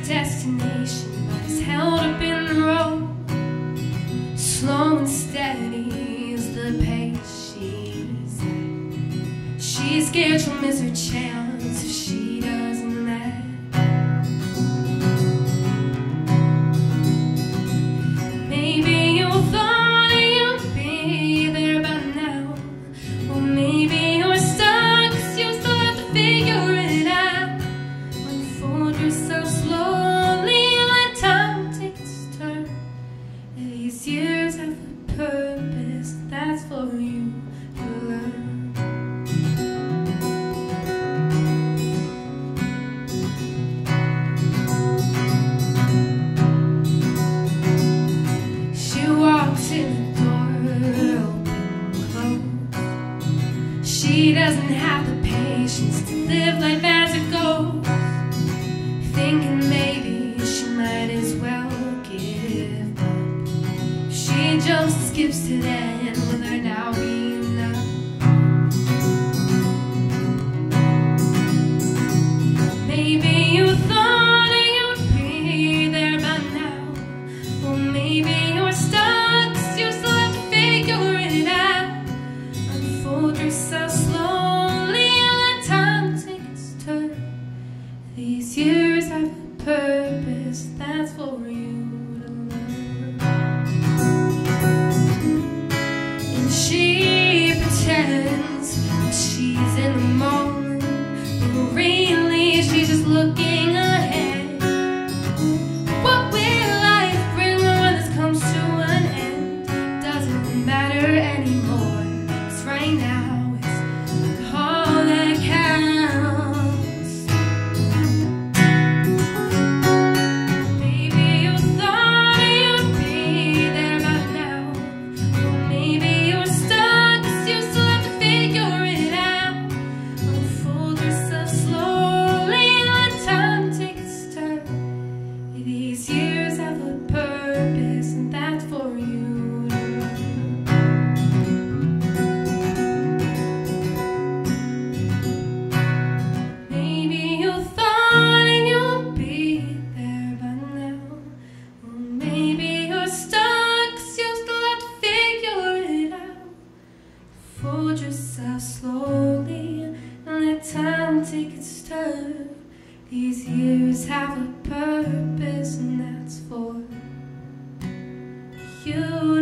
destination, but it's held up in the road. Slow and steady is the pace she's at. She's scared she'll miss her chance if she doesn't act. Maybe you thought you'd be there by now, or maybe you're stuck 'cause you still have to figure it out. Unfold yourself slowly, let time take its turn. These years have a purpose, that's for you to learn. She walks in the door, open, close. She doesn't have the patience to live life as it goes, thinking maybe she might as well give up. She jumps and skips to the end, will there now be enough? Maybe you thought you'd be there by now, or maybe you're stuck 'cause you still have to figure it out. Unfold yourself slowly, let time take its turn. These years have a purpose, that's for you to learn. And she pretends that she's in the moment, but really she's just looking ahead. What will life bring when this comes to an end? Doesn't matter anymore, 'cause right now it's all that counts. Maybe you thought you'd be there by now, or maybe you're stuck 'cause you still have to figure it out. Unfold yourself slowly, let time take its turn. These years have a purpose, and that's for you to learn. Maybe you thought you'd be there by now, or maybe you're stuck 'cause you still have to figure it out. Fold yourself slowly and let time take its turn. These years have a purpose, and that's for you.